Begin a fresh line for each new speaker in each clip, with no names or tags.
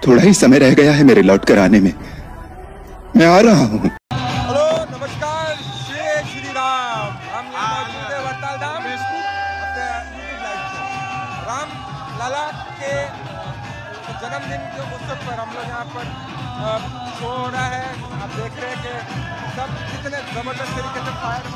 थोड़ा ही समय रह गया है मेरे लौट कर आने में। मैं आ रहा हूँ।
हेलो नमस्कार, जय श्री राम। हम यहाँ मौजूद है वरताल धाम अपने यूट्यूब लाइव से। राम लाला के जन्मदिन के उत्सव पर हम लोग यहाँ पर शो हो रहा है। आप देख रहे हैं कि सब कितने जबरदस्त तरीके से फायर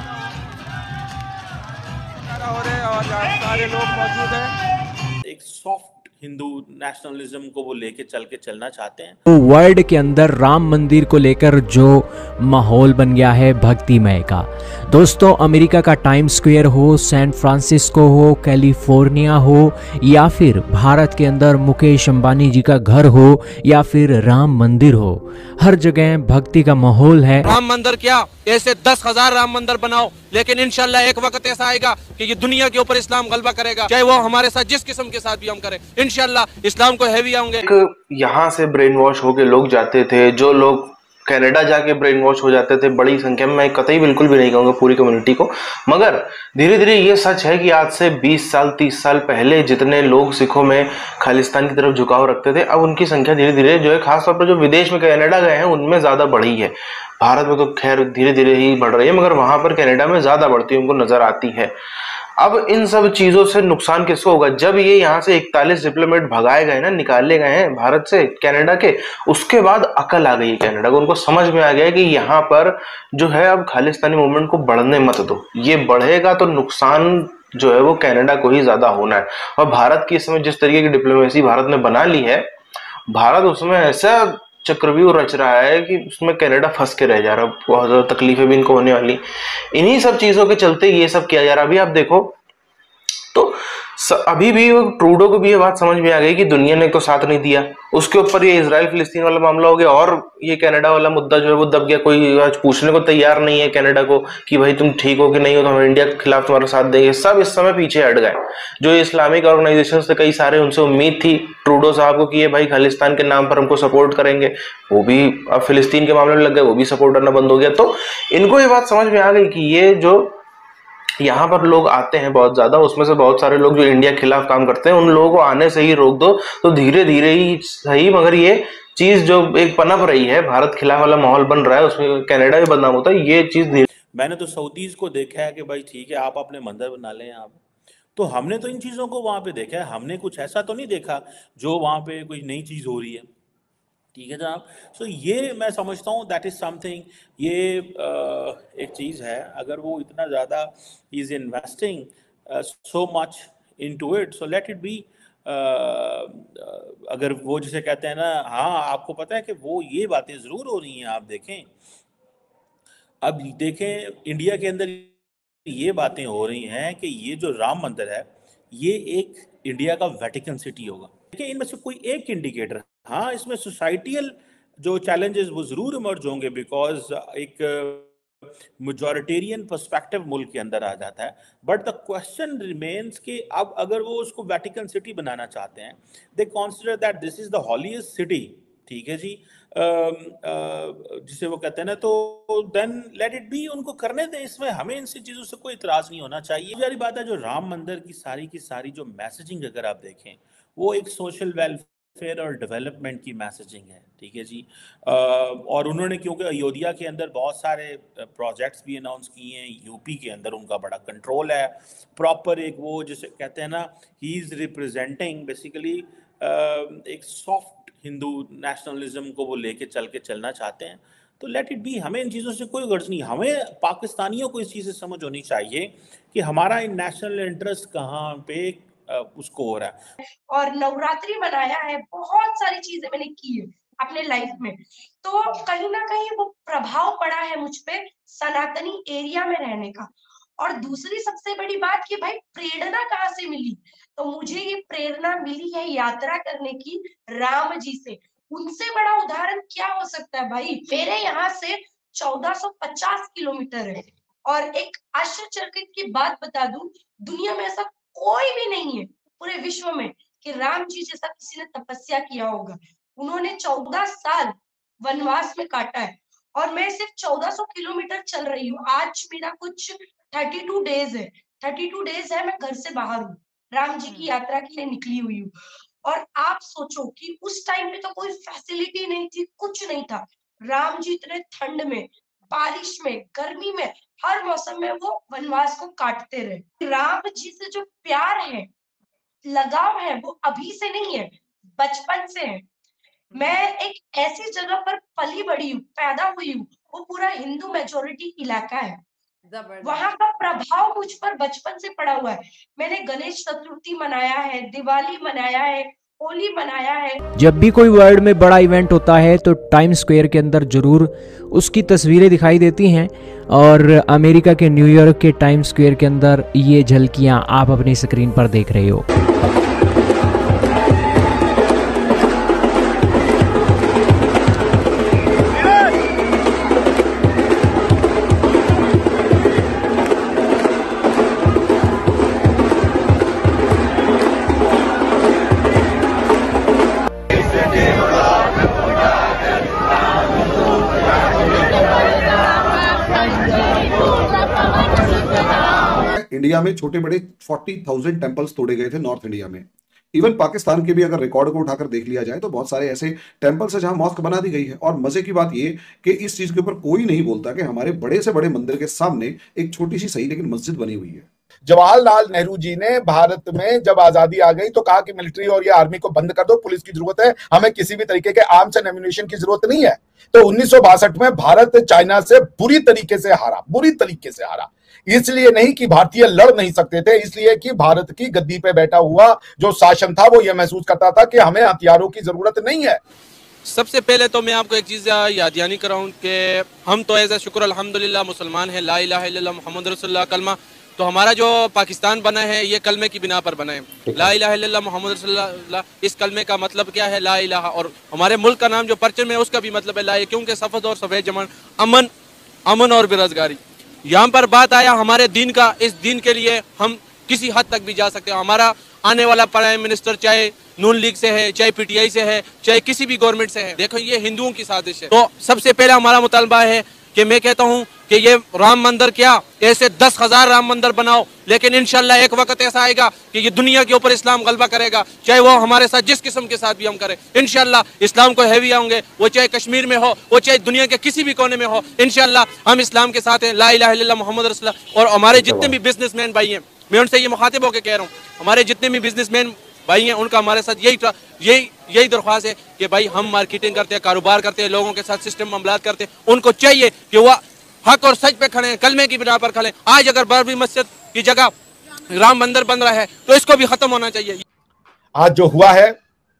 हो रहे हैं और यहाँ सारे लोग मौजूद हैं।
एक सॉफ्ट हिंदू नेशनलिज्म को वो लेके चलना चाहते हैं।
तो वर्ल्ड के अंदर राम मंदिर को लेकर जो माहौल बन गया है भक्तिमय का, दोस्तों अमेरिका का टाइम स्क्वायर हो, सैन फ्रांसिस्को हो, कैलिफोर्निया हो, या फिर भारत के अंदर मुकेश अंबानी जी का घर हो, या फिर राम मंदिर हो, हर जगह भक्ति का माहौल है।
राम मंदिर क्या, ऐसे 10,000 राम मंदिर बनाओ, लेकिन इंशाल्लाह एक वक्त ऐसा आएगा कि ये दुनिया के ऊपर इस्लाम गलबा करेगा, चाहे वो हमारे साथ जिस किस्म के साथ भी हम करें, इंशाल्लाह इस्लाम को हैवी आएंगे।
यहाँ से ब्रेन वॉश होके लोग जाते थे, जो लोग कनाडा जाके ब्रेन वॉश हो जाते थे बड़ी संख्या में, मैं कतई बिल्कुल भी नहीं कहूँगा पूरी कम्युनिटी को, मगर धीरे धीरे ये सच है कि आज से 20 साल 30 साल पहले जितने लोग सिखों में खालिस्तान की तरफ झुकाव रखते थे, अब उनकी संख्या धीरे धीरे जो है, खासतौर पर जो विदेश में कनाडा गए हैं उनमें ज्यादा बढ़ी है। भारत में तो खैर धीरे धीरे ही बढ़ रही है, मगर वहां पर कनाडा में ज्यादा बढ़ती उनको नजर आती है। अब इन सब चीजों से नुकसान किसको होगा? जब ये यहाँ से 41 डिप्लोमेट भगाए गए ना, निकाले गए हैं भारत से कनाडा के, उसके बाद अकल आ गई है कनाडा को, उनको समझ में आ गया है कि यहाँ पर जो है अब खालिस्तानी मूवमेंट को बढ़ने मत दो, ये बढ़ेगा तो नुकसान जो है वो कनाडा को ही ज्यादा होना है। और भारत की इस समय जिस तरीके की डिप्लोमेसी भारत ने बना ली है, भारत उसमें ऐसा चक्रव्यूह रच रहा है कि उसमें कनाडा फंस के रह जा रहा है, बहुत ज्यादा तकलीफें भी इनको होने वाली। इन्हीं सब चीजों के चलते ये सब किया जा रहा है। अभी आप देखो तो अभी भी ट्रूडो को भी ये बात समझ में आ गई कि दुनिया ने तो साथ नहीं दिया, उसके ऊपर ये इजराइल फिलिस्तीन वाला मामला हो गया और ये कनाडा वाला मुद्दा जो है वो दब गया। कोई आज पूछने को तैयार नहीं है कनाडा को कि भाई तुम ठीक हो कि नहीं हो, तो हम इंडिया के खिलाफ तुम्हारा साथ देंगे। सब इस समय पीछे हट गए। जो इस्लामिक ऑर्गेनाइजेशन से कई सारे उनसे उम्मीद थी ट्रूडो साहब को कि ये भाई खालिस्तान के नाम पर हमको सपोर्ट करेंगे, वो भी अब फिलिस्तीन के मामले में लग गए, वो भी सपोर्ट करना बंद हो गया। तो इनको ये बात समझ में आ गई कि ये जो यहाँ पर लोग आते हैं बहुत ज्यादा, उसमें से बहुत सारे लोग जो इंडिया के खिलाफ काम करते हैं, उन लोगों को आने से ही रोक दो तो धीरे धीरे ही सही, मगर ये चीज जो एक पनप रही है, भारत खिलाफ वाला माहौल बन रहा है, उसमें कनाडा भी बदनाम होता है, ये चीज धीरे।
मैंने तो सऊदीज को देखा है कि भाई ठीक है आप अपने मंदिर बना लें आप, तो हमने तो इन चीज़ों को वहाँ पे देखा है, हमने कुछ ऐसा तो नहीं देखा जो वहाँ पे कोई नई चीज़ हो रही है। ठीक है जनाब। सो ये मैं समझता हूँ दैट इज़ समथिंग, ये एक चीज़ है, अगर वो इतना ज़्यादा is investing so much into it, so let it be. अगर वो जिसे कहते हैं ना, हाँ आपको पता है कि वो ये बातें ज़रूर हो रही हैं। आप देखें, अब देखें इंडिया के अंदर ये बातें हो रही हैं कि ये जो राम मंदिर है ये एक इंडिया का वेटिकन सिटी होगा। देखिए इनमें से कोई एक इंडिकेटर, हाँ इसमें सोसाइटियल जो चैलेंजेस वो जरूर इमर्ज होंगे, बिकॉज एक मेजॉरिटेरियन पर्सपेक्टिव मुल्क के अंदर आ जाता है। बट द क्वेश्चन रिमेन्स कि अब अगर वो उसको वेटिकन सिटी बनाना चाहते हैं, they consider that this is the holiest city, ठीक है जी, जिसे वो कहते हैं ना, तो देन लेट इट बी, उनको करने दें, इसमें हमें इन चीज़ों से कोई इतराज़ नहीं होना चाहिए। सारी बात है, जो राम मंदिर की सारी जो मैसेजिंग अगर आप देखें, वो एक सोशल वेलफेयर और डेवलपमेंट की मैसेजिंग है, ठीक है जी। और उन्होंने क्योंकि अयोध्या के अंदर बहुत सारे प्रोजेक्ट्स भी अनाउंस किए हैं, यूपी के अंदर उनका बड़ा कंट्रोल है, प्रॉपर एक वो जिसे कहते हैं ना, ही इज़ रिप्रेजेंटिंग बेसिकली एक सॉफ्ट हिंदू नेशनलिज्म को वो लेके चलना चाहते हैं। तो लेट इट बी, हमें इन चीज़ों से कोई गर्ज नहीं। हमें पाकिस्तानियों को इस चीज़ से समझ होनी चाहिए कि हमारा नेशनल इंटरेस्ट कहाँ पे उसको हो रहा है।
और नवरात्रि मनाया है, बहुत सारी चीजें मैंने की है अपने लाइफ में, तो कहीं ना कहीं वो प्रभाव पड़ा है मुझ पे सनातनी एरिया में रहने का। और दूसरी सबसे बड़ी बात कि भाई प्रेरणा कहाँ से मिली, तो मुझे ये प्रेरणा मिली है यात्रा करने की राम जी से। उनसे बड़ा उदाहरण क्या हो सकता है भाई। मेरे यहाँ से 1450 किलोमीटर है, और एक आश्चर्यचकित की बात बता दूं, दुनिया में ऐसा कोई भी नहीं है पूरे विश्व में कि राम जी जैसा किसी ने तपस्या किया होगा। उन्होंने 14 साल वनवास में काटा है, और मैं सिर्फ 1400 किलोमीटर चल रही हूँ। आज मेरा कुछ 32 डेज है, 32 डेज है मैं घर से बाहर हूँ, राम जी की यात्रा के लिए निकली हुई हूँ। और आप सोचो कि उस टाइम पे तो कोई फैसिलिटी नहीं थी, कुछ नहीं था। राम जी इतने ठंड में, बारिश में, गर्मी में, हर मौसम में वो वनवास को काटते रहे। राम जी से जो प्यार है, लगाव है, वो अभी से नहीं है, बचपन से है। मैं एक ऐसी जगह पर पली बड़ी हूँ, पैदा हुई हूँ, वो पूरा हिंदू मेजोरिटी इलाका है। वहां का प्रभाव मुझ पर बचपन से पड़ा हुआ है। मैंने गणेश चतुर्थी मनाया है, दिवाली मनाया है, होली मनाया है।
जब भी कोई वर्ल्ड में बड़ा इवेंट होता है तो टाइम स्क्वायर के अंदर ज़रूर उसकी तस्वीरें दिखाई देती हैं, और अमेरिका के न्यूयॉर्क के टाइम स्क्वायर के अंदर ये झलकियाँ आप अपनी स्क्रीन पर देख रहे हो।
इंडिया में छोटे बड़े 40,000 टेम्पल्स तोड़े गए थे नॉर्थ इंडिया में। इवन पाकिस्तान के भी अगर रिकॉर्ड को उठाकर देख लिया जाए तो बहुत सारे ऐसे टेम्पल्स है जहां मॉस्क बना दी गई है। और मजे की बात ये कि इस चीज के ऊपर कोई नहीं बोलता कि हमारे बड़े से बड़े मंदिर के सामने एक छोटी सी सही लेकिन मस्जिद बनी हुई है।
जवाहरलाल नेहरू जी ने भारत में जब आजादी आ गई तो कहा कि मिलिट्री और ये आर्मी को बंद कर दो, पुलिस की जरूरत है, हमें किसी भी तरीके के आर्म्स एंड एम्युनिशन की जरूरत नहीं है। तो 1962 में भारत चाइना से बुरी तरीके से हारा। इसलिए नहीं कि भारतीय लड़ नहीं सकते थे, इसलिए कि भारत की गद्दी पे बैठा हुआ जो शासन था वो ये महसूस करता था कि हमें हथियारों की जरूरत नहीं है।
सबसे पहले तो मैं आपको एक चीज़ याद दहानी कराऊं कि हम तो एज ए शुक्र अल्हम्दुलिल्लाह मुसलमान हैं, ला इलाहा इल्लल्लाह मुहम्मद रसूलुल्लाह कलमा। तो हमारा जो पाकिस्तान बना है ये कलमे की बिना पर बना है। ला इलाहा इल्लल्लाह मुहम्मद रसूलुल्लाह, इस कलमे का मतलब क्या है? ला इलाहा। और हमारे मुल्क का नाम जो परचम है उसका भी मतलब है ला, क्योंकि सफद और सफेद जमन अमन और बेरोजगारी। यहाँ पर बात आया हमारे दीन का, इस दीन के लिए हम किसी हद तक भी जा सकते हैं। हमारा आने वाला प्राइम मिनिस्टर चाहे नून लीग से है, चाहे पीटीआई से है, चाहे किसी भी गवर्नमेंट से है, देखो ये हिंदुओं की साजिश है। तो सबसे पहले हमारा मुतालबा है कि मैं कहता हूँ कि ये राम मंदिर क्या, ऐसे 10,000 राम मंदिर बनाओ, लेकिन इंशाल्लाह एक वक्त ऐसा आएगा कि ये दुनिया के ऊपर इस्लाम गलबा करेगा, चाहे वो हमारे साथ जिस किस्म के साथ भी हम करें। इंशाल्लाह इस्लाम को हैवी आएंगे, वो चाहे कश्मीर में हो, वो चाहे दुनिया के किसी भी कोने में हो, इंशाल्लाह हम इस्लाम के साथ हैं। ला इलाहा इल्लल्लाह मुहम्मद रसूलुल्लाह। और हमारे जितने भी बिजनेसमैन भाई हैं, मैं उनसे ये मुखातिब होकर कह रहा हूँ, हमारे जितने भी बिजनेसमैन भाई हैं उनका हमारे साथ यही दरख्वास्त है कि भाई हम मार्केटिंग करते हैं, कारोबार करते हैं, लोगों के साथ सिस्टम मामलात करते हैं, उनको चाहिए कि वह हक और सच पे खड़े हैं, कलमे की बिना पर खड़े हैं। आज अगर बाबरी मस्जिद की जगह राम मंदिर बन रहा है तो इसको भी खत्म होना चाहिए।
आज जो हुआ है,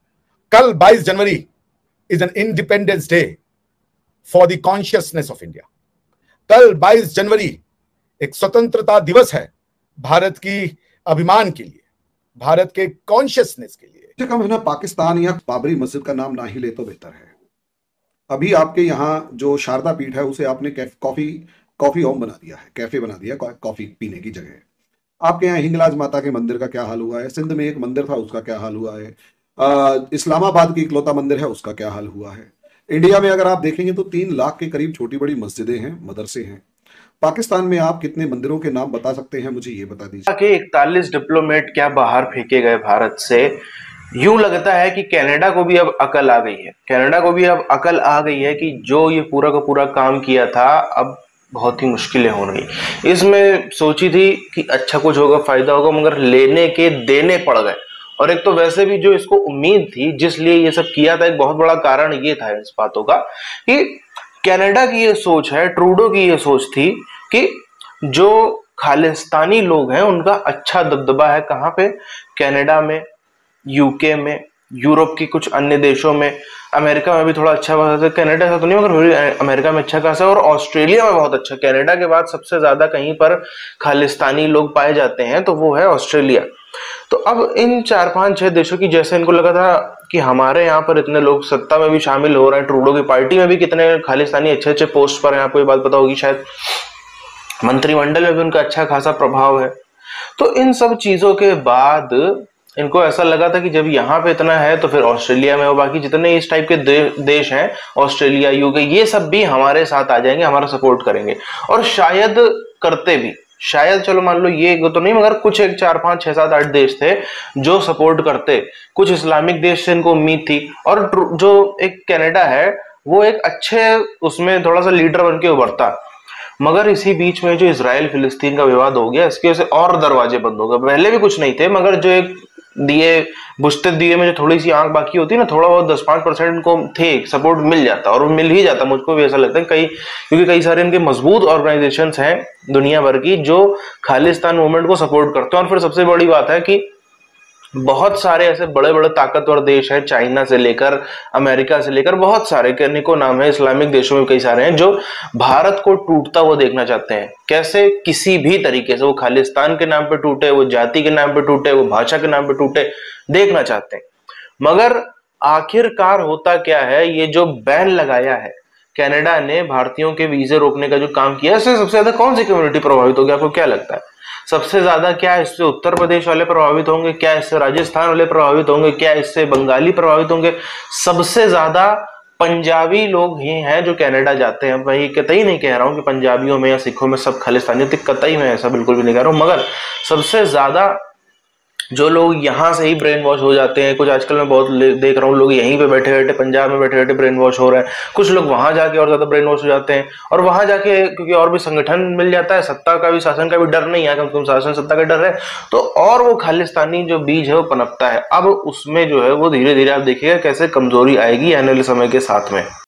कल 22 January is an independence day for the consciousness of India. कल 22 जनवरी एक स्वतंत्रता दिवस है भारत की अभिमान के लिए, भारत के कॉन्शियसनेस के लिए।
कम है ना, पाकिस्तान या बाबरी मस्जिद का नाम ना ही ले तो बेहतर है। अभी आपके यहाँ जो शारदा पीठ है उसे आपने कॉफी होम बना दिया है, कैफे बना दिया कॉफी पीने की जगह। आपके यहाँ हिंगलाज माता के मंदिर का क्या हाल हुआ है? सिंध में एक मंदिर था उसका क्या हाल हुआ है? इस्लामाबाद की इकलौता मंदिर है उसका क्या हाल हुआ है? इंडिया में अगर आप देखेंगे तो 3 लाख के करीब छोटी बड़ी मस्जिदें हैं, मदरसे हैं। पाकिस्तान में आप कितने मंदिरों के नाम बता सकते हैं? मुझे ये बता दीजिए।
41 डिप्लोमेट क्या बाहर फेंके गए भारत से। यूं लगता है कि कनाडा को भी अब अकल आ गई है, कनाडा को भी अब अकल आ गई है कि जो ये पूरा का पूरा काम किया था अब बहुत ही मुश्किलें हो रही। इसमें सोची थी कि अच्छा कुछ होगा, फायदा होगा, मगर लेने के देने पड़ गए। और एक तो वैसे भी जो इसको उम्मीद थी जिस लिए ये सब किया था, एक बहुत बड़ा कारण ये था इस बातों का कि कनाडा की ये सोच है, ट्रूडो की ये सोच थी कि जो खालिस्तानी लोग हैं उनका अच्छा दबदबा है कहाँ पे? कनाडा में, यूके में, यूरोप की कुछ अन्य देशों में, अमेरिका में भी थोड़ा अच्छा खासा, कनाडा से तो नहीं मगर अमेरिका में अच्छा खासा, और ऑस्ट्रेलिया में बहुत अच्छा। कनाडा के बाद सबसे ज्यादा कहीं पर खालिस्तानी लोग पाए जाते हैं तो वो है ऑस्ट्रेलिया। तो अब इन 4-5-6 देशों की, जैसे इनको लगा था कि हमारे यहाँ पर इतने लोग सत्ता में भी शामिल हो रहे हैं, ट्रूडो की पार्टी में भी कितने खालिस्तानी अच्छे अच्छे पोस्ट पर हैं, आपको ये बात पता होगी शायद, मंत्रिमंडल में भी उनका अच्छा खासा प्रभाव है। तो इन सब चीजों के बाद इनको ऐसा लगा था कि जब यहाँ पे इतना है तो फिर ऑस्ट्रेलिया में और बाकी जितने इस टाइप के देश हैं, ऑस्ट्रेलिया, यूके, ये सब भी हमारे साथ आ जाएंगे, हमारा सपोर्ट करेंगे। और शायद करते भी, शायद चलो मान लो ये तो नहीं, मगर कुछ एक 4 5 6 7 8 देश थे जो सपोर्ट करते, कुछ इस्लामिक देश से इनको उम्मीद थी, और जो एक कनाडा है वो एक अच्छे उसमें थोड़ा सा लीडर बन के उभरता। मगर इसी बीच में जो इजराइल फिलिस्तीन का विवाद हो गया, इसकी वजह से और दरवाजे बंद हो गए। पहले भी कुछ नहीं थे, मगर जो एक दिए बुझते दिए में जो थोड़ी सी आंख बाकी होती है ना, थोड़ा बहुत 10-5% को थे सपोर्ट मिल जाता, और वो मिल ही जाता। मुझको भी ऐसा लगता है क्योंकि कई सारे इनके मजबूत ऑर्गेनाइजेशंस हैं दुनिया भर की जो खालिस्तान मूवमेंट को सपोर्ट करते हैं। और फिर सबसे बड़ी बात है कि बहुत सारे ऐसे बड़े बड़े ताकतवर देश हैं, चाइना से लेकर अमेरिका से लेकर बहुत सारे, को नाम है, इस्लामिक देशों में कई सारे हैं जो भारत को टूटता हुआ देखना चाहते हैं। कैसे? किसी भी तरीके से, वो खालिस्तान के नाम पे टूटे, वो जाति के नाम पे टूटे, वो भाषा के नाम पे टूटे, देखना चाहते हैं। मगर आखिरकार होता क्या है, ये जो बैन लगाया है कनाडा ने भारतीयों के वीजे रोकने का जो काम किया, इससे सबसे ज्यादा कौन सी कम्युनिटी प्रभावित होगी? आपको क्या लगता है? सबसे ज्यादा क्या इससे उत्तर प्रदेश वाले प्रभावित होंगे? क्या इससे राजस्थान वाले प्रभावित होंगे? क्या इससे बंगाली प्रभावित होंगे? सबसे ज्यादा पंजाबी लोग ही हैं जो कनाडा जाते हैं। मैं कतई नहीं कह रहा हूं कि पंजाबियों में या सिखों में सब खालिस्तानी, कतई मैं ऐसा बिल्कुल भी नहीं कह रहा हूं, मगर सबसे ज्यादा जो लोग यहाँ से ही ब्रेन वॉश हो जाते हैं, कुछ आजकल मैं बहुत देख रहा हूँ लोग यहीं पे बैठे बैठे, पंजाब में बैठे बैठे ब्रेन वॉश हो रहे हैं, कुछ लोग वहां जाके और ज्यादा ब्रेन वॉश हो जाते हैं, और वहां जाके क्योंकि और भी संगठन मिल जाता है, सत्ता का भी, शासन का भी डर नहीं है, कम से कम शासन सत्ता का डर है, तो और वो खालिस्तानी जो बीज है वो पनपता है। अब उसमें जो है वो धीरे धीरे आप देखिएगा कैसे कमजोरी आएगी आने वाले समय के साथ में।